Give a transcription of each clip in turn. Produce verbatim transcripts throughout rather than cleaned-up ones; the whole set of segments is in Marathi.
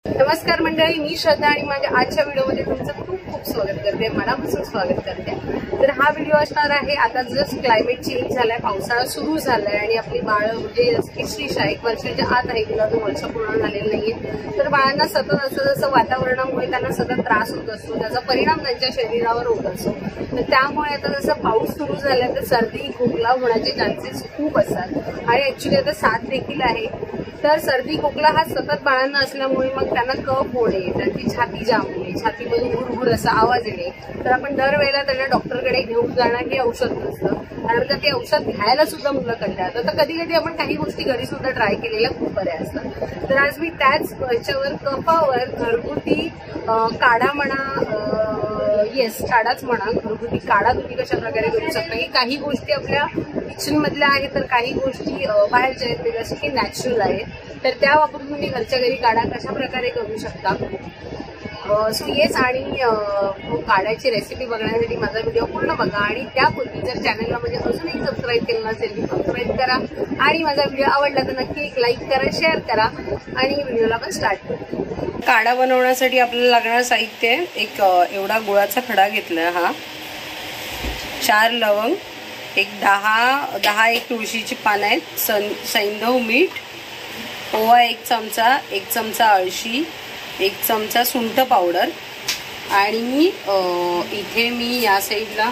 नमस्कार मंडळी, मी श्रद्धा आणि माझ्या आजच्या व्हिडिओमध्ये तुमचं खूप खूप स्वागत करते, मनापासून स्वागत करते। तर हा व्हिडिओ असणार आहे, आता जस्ट क्लायमेट चेंज झालाय, पावसाळा सुरू झालाय आणि आपली बाळ म्हणजे श्रीशा एक वर्षाच्या आत आहे, तिला दोन वर्ष पूर्ण झालेलं नाहीये। तर बाळांना सतत असं जसं वातावरणामुळे त्यांना सतत त्रास होत असतो, त्याचा परिणाम त्यांच्या शरीरावर होत असतो। तर त्यामुळे आता जसं पाऊस सुरू झालाय तर सर्दी खोकला होण्याचे चान्सेस खूप असतात आणि ऍक्च्युली आता साथ देखील आहे। तर सर्दी खोकला हा सतत बाळांना असल्यामुळे मग त्यांना कफ होणे, त्यांची छाती जाम होणे, छातीमधून हुरहुर असा आवाज येणे, तर आपण दरवेळेला त्यांना डॉक्टरकडे घेऊन जाणं हे औषध नसतं, कारण का ते औषध घ्यायला सुद्धा मुलं कंटाळतात। तर कधी कधी आपण काही गोष्टी घरी सुद्धा ट्राय केलेल्या खूप बऱ्या असतात। तर आज मी त्याच ह्याच्यावर कफावर घरगुती काढा म्हणा, येस काढाच म्हणा, घरगुती काढा तुम्ही कशा प्रकारे करू शकता, की काही गोष्टी आपल्या किचन मधल्या आहेत तर काही गोष्टी बाहेरच्या आहेत जसं की नॅचरल आहेत, तर त्या वापरून तुम्ही घरच्या घरी काढा कशा प्रकारे करू शकता। सो येस, आणि काढ्याची रेसिपी बघण्यासाठी माझा व्हिडिओ पूर्ण बघा आणि त्यापूर्वी जर चॅनलला म्हणजे अजूनही सबस्क्राईब केलं नसेल तर सबस्क्राईब करा आणि माझा व्हिडिओ आवडला तर नक्की एक लाईक करा, शेअर करा आणि व्हिडिओला पण स्टार्ट करू। काढा बनवण्यासाठी आपल्याला लागणारं साहित्य एक एवढा गुळाचा खडा घेतला, हा चार लवंग, एक दहा दहा एक तुळशीची पानं आहेत, सन सैंधव मीठ, ओवा एक चमचा, एक चमचा अळशी, एक चमचा सुंठ पावडर आणि इथे मी या साईडला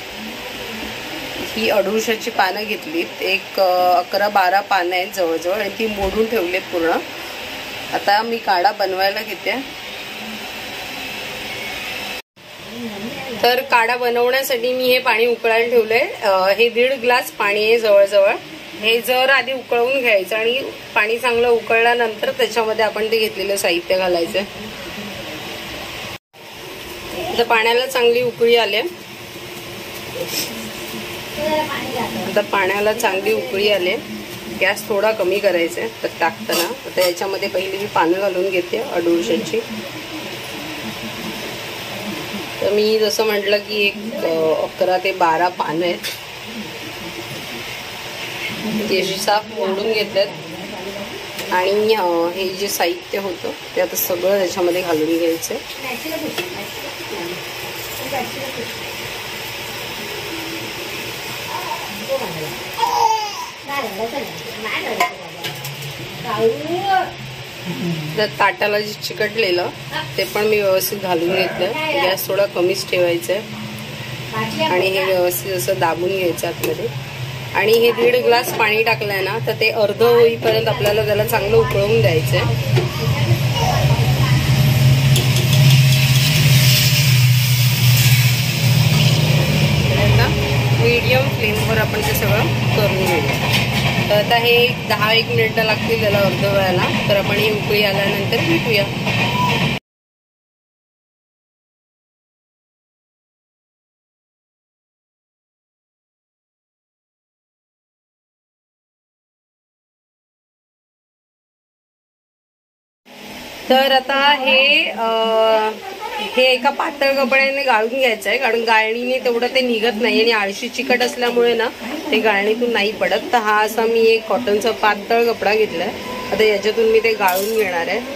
ही अडुळशाची पानं घेतलीत, एक अकरा बारा पानं आहेत जवळजवळ आणि ती मोडून ठेवलीत पूर्ण। आता मी काढा बनवायला घेते। तर काढा बनवण्यासाठी मी हे पाणी उकळायला ठेवलंय, हे दीड ग्लास पाणी आहे जवळजवळ। हे जर आधी उकळवून घ्यायचं आणि पाणी चांगलं उकळल्यानंतर त्याच्यामध्ये आपण ते घेतलेलं साहित्य घालायचं। आता पाण्याला चांगली उकळी आली, आता पाण्याला चांगली उकळी आली, गॅस थोडा कमी करायचा आहे तर टाकताना। आता याच्यामध्ये पहिली मी पानं घालून घेते अडुळशाची। तर मी जसं म्हटलं की एक अकरा ते बारा पानं आहेत, ती अशी साफ मोडून घेतल्यात आणि हे जे साहित्य होतं ते आता सगळं त्याच्यामध्ये घालून घ्यायचं। तर ताटाला जे चिकटलेलं ते पण मी व्यवस्थित घालून घेतलं, गॅस थोडा कमीच ठेवायचा आहे आणि हे व्यवस्थित असं दाबून घ्यायचं आतमध्ये। आणि हे दीड ग्लास पाणी टाकलंय ना तर ते अर्ध होईपर्यंत आपल्याला त्याला चांगलं उकळवून द्यायचंय। मीडियम फ्लेमवर आपण ते सगळं करून घेऊया। तर आता हे एक दहा एक मिनिटं लागतील त्याला अर्ध वेळाला, तर आपण ही उकळी आल्यानंतर भेटूया। तर आता हे हे एका पातळ कपड्याने गाळून घ्यायचं आहे, कारण गाळणीने तेवढं ते निघत नाही आणि आळशी चिकट असल्यामुळे ना ते गाळणीतून नाही पडत। तर हा असा मी एक कॉटनचा पातळ कपडा घेतलाय, आता याच्यातून मी ते गाळून घेणार आहे।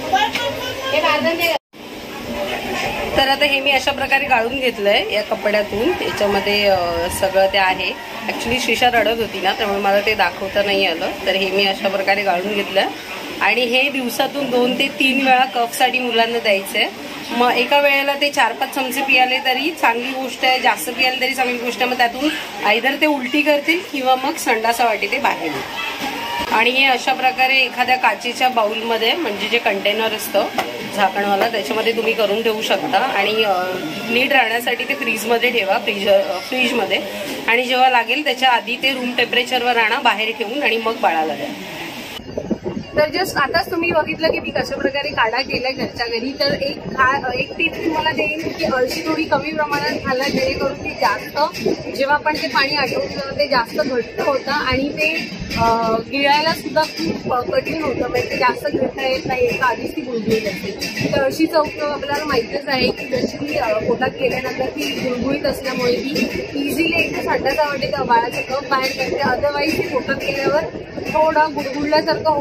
तर आता हे मी अशा प्रकारे गाळून घेतलंय या कपड्यातून, त्याच्यामध्ये सगळं ते आहे। ऍक्च्युली श्रीशा रडत होती ना त्यामुळे मला ते दाखवता नाही आलं, तर हे मी अशा प्रकारे गाळून घेतलंय आणि हे दिवसातून दोन ते तीन वेळा कफसाठी मुलांना द्यायचंय। मग एका वेळेला ते चार पाच चमचे पियाले तरी चांगली गोष्ट आहे, जास्त पियाले तरी चांगली गोष्ट आहे। मग त्यातून आयदर ते उलटी करतील किंवा मग संडासावाटे ते बाहेर येईल। आणि हे अशा प्रकारे एखाद्या काचेच्या बाउलमध्ये, म्हणजे जे कंटेनर असतं झाकणवाला, त्याच्यामध्ये तुम्ही करून ठेवू शकता आणि नीट राहण्यासाठी ते फ्रीजमध्ये ठेवा, फ्रीज फ्रीजमध्ये आणि जेव्हा लागेल त्याच्या आधी ते रूम टेम्परेचरवर आणा बाहेर ठेवून आणि मग बाळाला द्या। तर जस्ट आताच तुम्ही बघितलं की मी कशा प्रकारे काढा केलाय घरच्या घरी। तर एक खा एक टीप तुम्हाला देईन की अळशी थोडी कमी प्रमाणात घाला, जेणेकरून ती जास्त जेव्हा आपण ते पाणी आटवतो ते जास्त घट्ट होतं आणि ते गिळायला सुद्धा खूप कठीण होतं, म्हणजे ते जास्त गिळता येत नाही, एका आधीच ती गुळगुळीत असते। तर अळशीचा उपयोग आपल्याला माहितीच आहे की जशी पोटात गेल्यानंतर ती गुळगुळीत असल्यामुळे ती इझिली एकदा संडासावाटे त्या बाळाचं कफ बाहेर काढते, अदरवाईज ती पोटात गेल्यावर थोडं गुडगुडल्यासारखं होऊन त्याला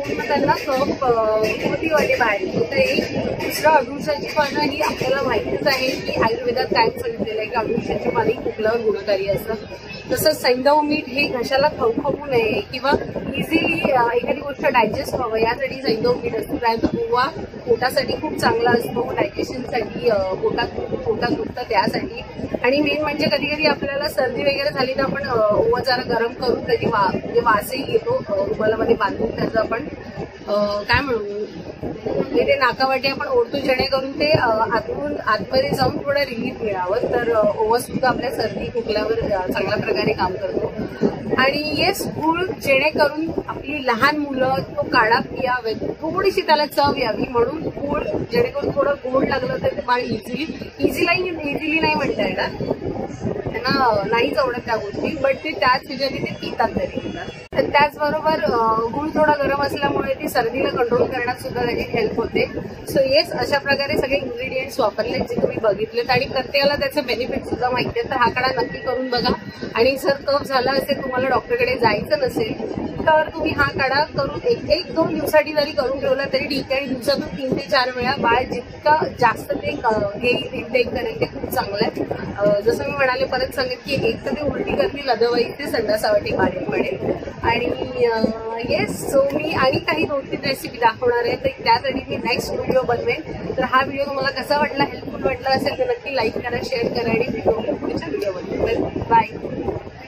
त्यांना कफ होती वाटे बाहेर. तर एक दुसरं अडुळसाची पानं ही आपल्याला माहितीच आहे की आयुर्वेदात काय सांगितलेलं आहे की अडुळसाची पाने खोकल्यावर गुणकारी असतात. तसंच सैंधव मीठ हे घशाला खवखवू नये किंवा इझिली एखादी गोष्ट डायजेस्ट व्हावं यासाठी सैंधव मीठ असतो. त्यानंतर ओवा पोटासाठी खूप चांगला असतो, डायजेशनसाठी, पोटात पोटात दुखतं त्यासाठी. आणि मेन म्हणजे कधी कधी आपल्याला सर्दी वगैरे झाली तर आपण ओवा जरा गरम करून त्याची वा म्हणजे वासही येतो रुमालामध्ये बांधून त्याचं आपण काय म्हणू ते नाकावाटी आपण ओढतो जेणेकरून ते आतून आतमध्ये जाऊन थोडं रिलीफ मिळावं. तर ओवा सुद्धा आपल्या सर्दी खोकल्यावर चांगल्या प्रकारे काम करतो. आणि येस गूळ जेणेकरून आपली लहान मुलं तो काढा पियावे, थोडीशी त्याला चव यावी म्हणून गूळ जेणेकरून थोडं गोड लागलं तर ते बाळ इझिली इझिली इझिली नाही म्हणता येणार, त्यांना नाहीच आवडत त्या गोष्टी, बट ते त्याच ह्याच्याने ते पितात तरी पितात. त्याचबरोबर गूळ थोडा गरम असल्यामुळे ती सर्दीला कंट्रोल करण्यात सुद्धा त्याची हेल्प होते. सो येस अशा प्रकारे सगळे इन्ग्रेडियंट्स वापरले जे तुम्ही बघितलेत आणि प्रत्येकाला त्याचे बेनिफिट सुद्धा माहिती आहे. तर हा काढा नक्की करून बघा. आणि जर कफ झाला असेल तुम्हाला डॉक्टरकडे जायचं नसेल तर तुम्ही हा काढा करून एक एक दोन दिवसासाठी जरी करून ठेवला तरी ठीक आहे. आणि दिवसातून तीन ते चार वेळा बाळ जितका जास्त ते घेईल इनटेक करेल ते खूप चांगलं आहे. जसं मी म्हणाले परत सांगेन की एक तर ते उलटी करतील अदरवाईज ते संडासावाटी बाहेर पडेल. आणि येस सो मी आणि काही दोन तीन रेसिपी दाखवणार आहे तर त्यासाठी मी नेक्स्ट व्हिडिओ बनवेन. तर हा व्हिडिओ तुम्हाला कसा वाटला, हेल्पफुल वाटला असेल तर नक्की लाईक करा, शेअर करा आणि व्हिडिओ पुढच्या व्हिडिओ बनवेन. बाय.